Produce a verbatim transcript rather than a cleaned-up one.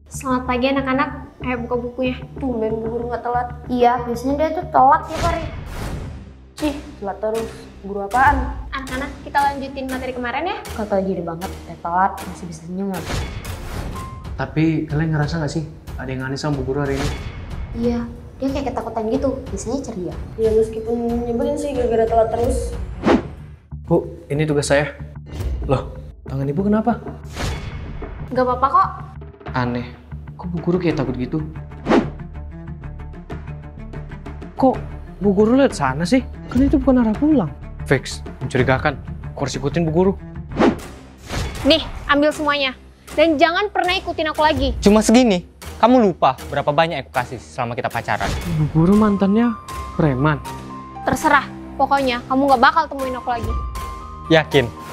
Selamat pagi anak-anak. Ayo buka bukunya. Tumben bu guru nggak telat. Iya, biasanya dia tuh telat ya Pari. Cih, telat terus. Guru apaan? Anak-anak, kita lanjutin materi kemarin ya. Kata gini banget, udah telat masih bisa senyum. Tapi kalian ngerasa nggak sih ada yang aneh sama Bu Guru hari ini? Iya, dia kayak ketakutan gitu. Biasanya ceria. Ya meskipun nyebelin sih gara-gara telat terus. Bu, ini tugas saya. Loh, tangan ibu kenapa? Gak apa-apa kok. Aneh, kok Bu Guru kayak takut gitu? Kok Bu Guru lihat sana sih? Kan itu bukan arah pulang. Fix, mencurigakan. Kok harus ikutin Bu Guru? Nih, ambil semuanya. Dan jangan pernah ikutin aku lagi. Cuma segini? Kamu lupa berapa banyak aku kasih selama kita pacaran? Bu Guru mantannya preman. Terserah. Pokoknya kamu gak bakal temuin aku lagi. Yakin?